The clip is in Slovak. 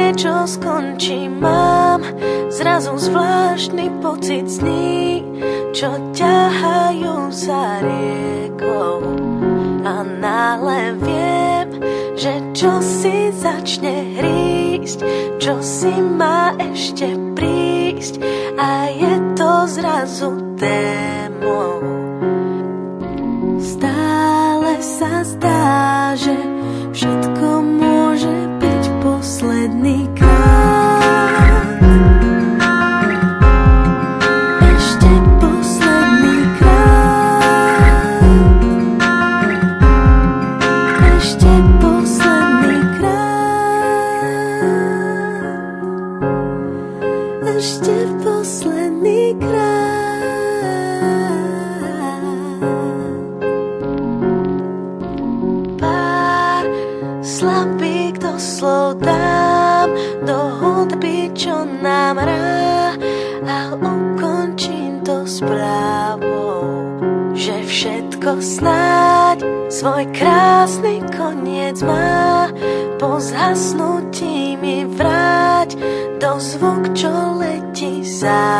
niečo skončí. Mám zrazu zvláštny pocit z dní, čo ťahajú sa riekou. A náhle viem, že čo si začne hrísť, čo si má ešte prísť, a je to zrazu témou. Stále sa zdá, že všetko môže byť posledný krát. Ešte posledný krát. Ešte posledný krát. Ešte posledný krát. Slabých doslov dám do hudby, čo nám hrá, a ukončím to správou, že všetko snáď svoj krásny koniec má. Po zhasnutí mi vráť do zvuk, čo letí za